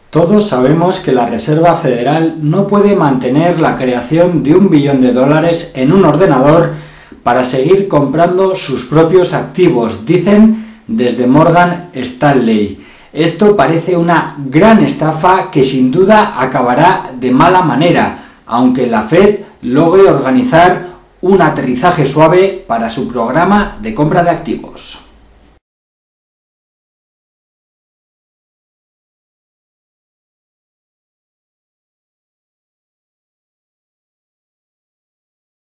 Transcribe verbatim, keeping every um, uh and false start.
Todos sabemos que la Reserva Federal no puede mantener la creación de un billón de dólares en un ordenador para seguir comprando sus propios activos, dicen desde Morgan Stanley. Esto parece una gran estafa que sin duda acabará de mala manera, aunque la Fed logre organizar un aterrizaje suave para su programa de compra de activos.